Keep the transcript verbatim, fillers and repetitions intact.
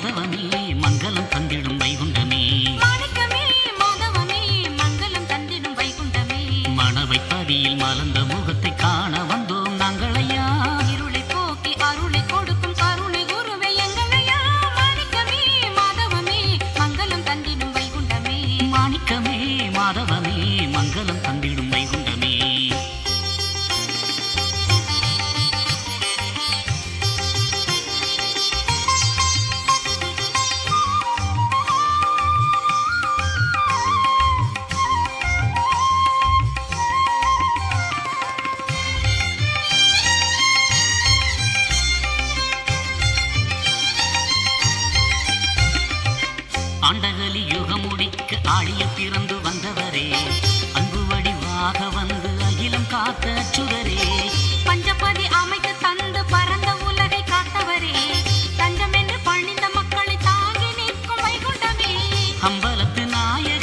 மாதவமே மங்களம் தந்திடும் வைகுண்டமே மாணிக்கமே மாதவமே மங்களம் தந்திடும் வைகுண்டமே மணவைப்பதியில் மலர்ந்த முகத்தை காண வந்தோம் நாங்களையா இருளை போக்கி அருளை கொடுக்கும் கருணை குருவே எங்களையா மாணிக்கமே மாதவமே மங்களம் தந்திடும் வைகுண்டமே மாணிக்கமே மாதவமே மங்களம் தந்திடும் வைகுண்டமே ஆண்டகலி யுகம் முடிக்க ஆழிய பிறந்து வந்தவரே அன்பு வடிவாக வந்து அகிலம் காத்த சுடரே பஞ்சபதி அமைத்து தந்து பரந்த உலகை காத்தவரே தஞ்சம் என்று பணிந்த மக்களை தாங்கி நிற்கும் வைகுண்டமே அம்பலத்து நாயக